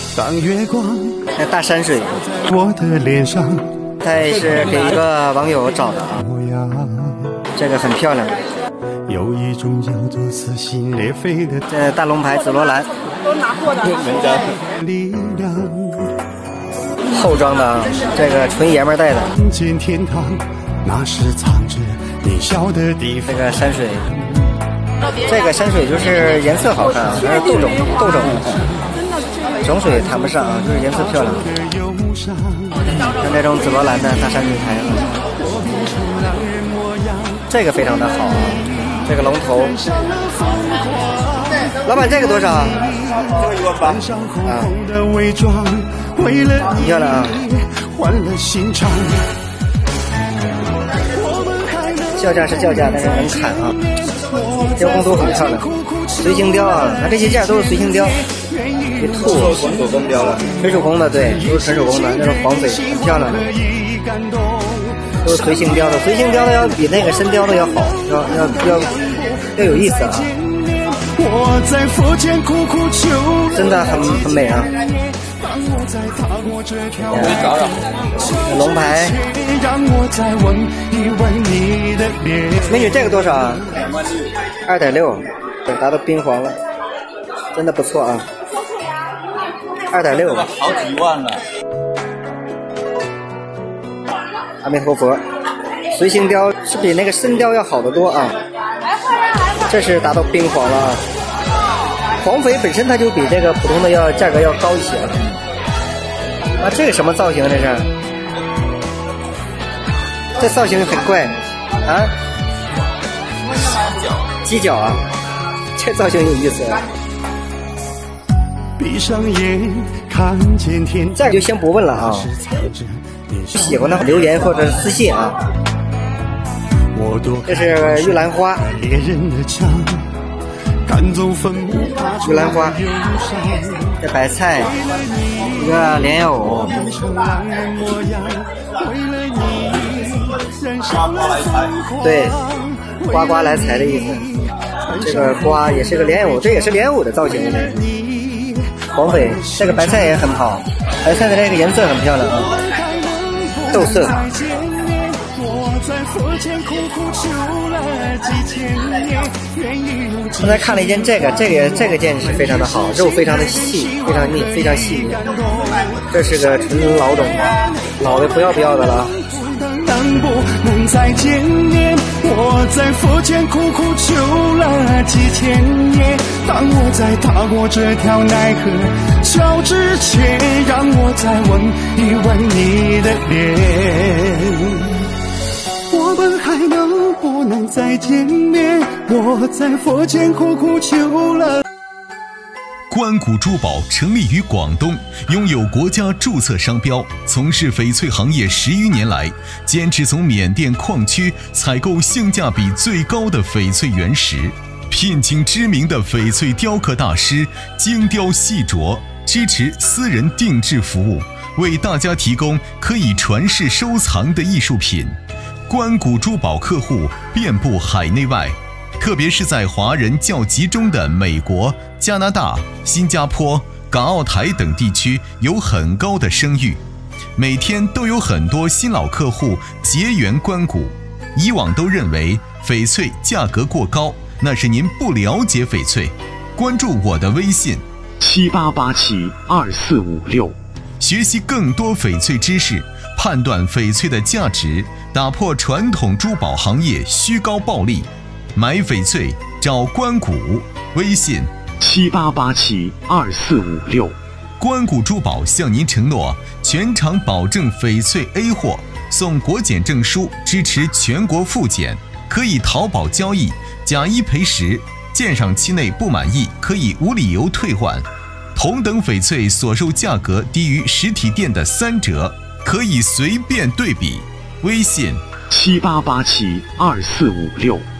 当月光那大山水， 我的脸上， 它也是给一个网友找的啊，这个很漂亮。 有一种叫做撕心裂肺的这大龙牌紫罗兰， 都拿货的。 力量， 厚装的啊，这个纯爷们戴的。 见天堂，那是藏着你笑的地方。 这个山水，这个山水就是颜色好看啊，它是豆种的。种水谈不上啊，就是颜色漂亮。像这种紫罗兰的大山水牌子，这个非常的好啊。这个龙头，老板这个多少？ 这个18000啊。 很漂亮啊。叫价是叫价，但是能砍啊。雕工都很漂亮，随形雕啊，它这些件都是随形雕。这兔手工雕了，纯手工的，对，都是纯手工的，那种黄翡很漂亮的，都是随形雕的，随形雕的要比那个深雕的要好，要有意思啊，真的很美啊。龙牌，美女这个多少啊？2.6，达到冰黄了，真的不错啊。2.6， 好几万了。 阿弥陀佛，随形雕是比那个深雕要好得多啊。这是达到冰黄了啊。黄翡本身它就比这个普通的价格要高一些了。啊，这个什么造型这是？这造型很怪啊！犄角啊，这造型有意思。 闭上眼看见天， 这就先不问了啊。喜欢的留言或者私信啊。这是玉兰花，玉兰花，这白菜，一个莲藕，对，呱呱来财的意思。这个瓜也是个莲藕，这也是莲藕的造型。黄翡，这个白菜也很好，白菜的这个颜色很漂亮啊，豆色。刚才看了一件这个件是非常的好，肉非常的细，非常腻，非常细腻。这是个纯老种，老的不要的了。 能再见面，我在佛前苦苦求了几千年。当我在踏过这条奈何桥之前，让我再问一问你的脸。我们还能不能再见面？我在佛前苦苦求了。 关谷珠宝成立于广东，拥有国家注册商标，从事翡翠行业10余年来，坚持从缅甸矿区采购性价比最高的翡翠原石，聘请知名的翡翠雕刻大师精雕细琢，支持私人定制服务，为大家提供可以传世收藏的艺术品。关谷珠宝客户遍布海内外，特别是在华人较集中的美国、加拿大、新加坡、港澳台等地区有很高的声誉，每天都有很多新老客户结缘关谷。以往都认为翡翠价格过高，那是您不了解翡翠。关注我的微信 78872456， 学习更多翡翠知识，判断翡翠的价值，打破传统珠宝行业虚高暴利。买翡翠找关谷，微信 78872456。 关谷珠宝向您承诺全场保证翡翠 A 货，送国检证书，支持全国复检，可以淘宝交易，假一赔10，鉴赏期内不满意可以无理由退换。同等翡翠所售价格低于实体店的3折，可以随便对比。微信 78872456。